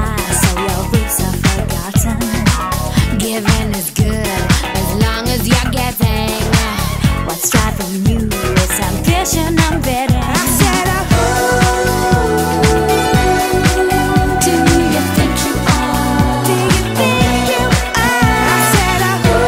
high, so your roots are forgotten. Giving is good as long as you're getting. What's driving you is ambition unbidden. I said, do you think you are? Do you think you are? I said,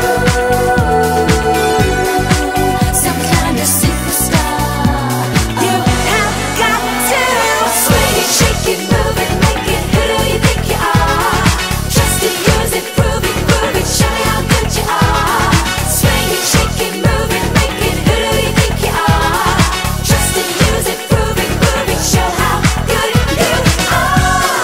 some kind of superstar. You have got to swing it, shake it, move it, make it. Who do you think you are? Just to use it, prove it, groove it, show me how good you are. Swing it, shake it, move it, make it. Who do you think you are? Just to use it, prove it, groove it, show how good you are.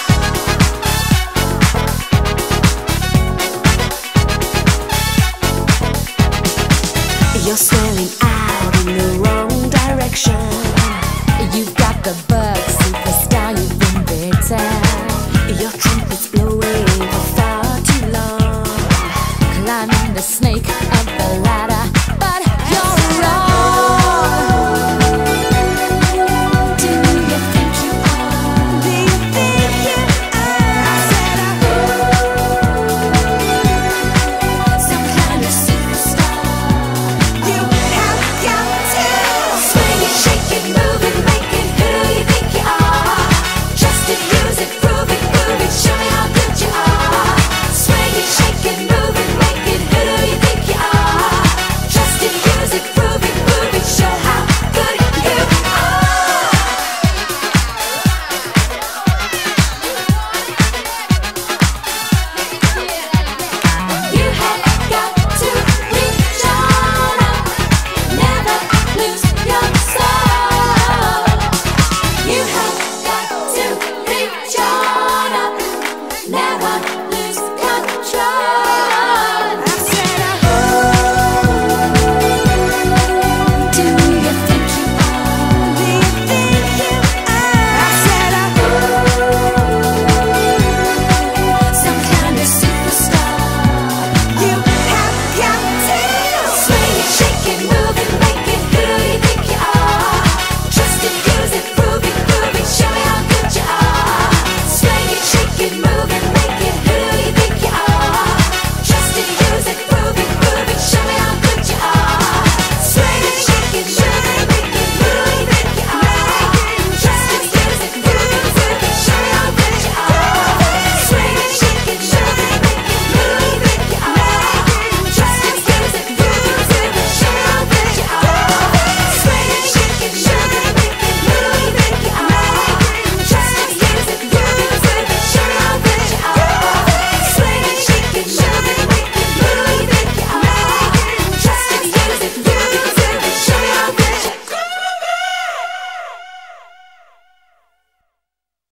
You're swelling out in the wrong direction. You've got the bug, superstar, you've been bitten. You're